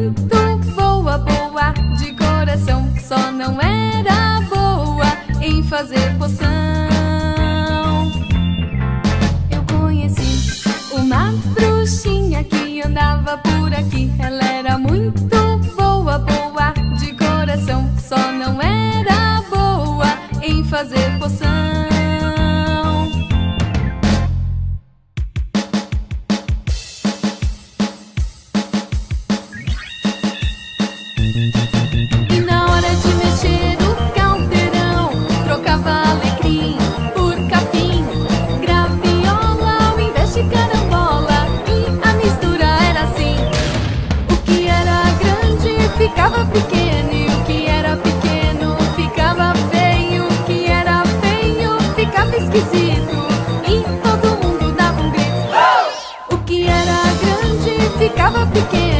muito boa, boa de coração, só não era boa em fazer poção. Eu conheci uma bruxinha que andava por aqui. Ela era muito boa, boa de coração, só não era boa em fazer poção. E na hora de mexer o caldeirão, trocava alecrim por capim, graviola ao invés de carambola, e a mistura era assim: o que era grande ficava pequeno, e o que era pequeno ficava feio, o que era feio ficava esquisito, e todo mundo dava um grito. O que era grande ficava pequeno,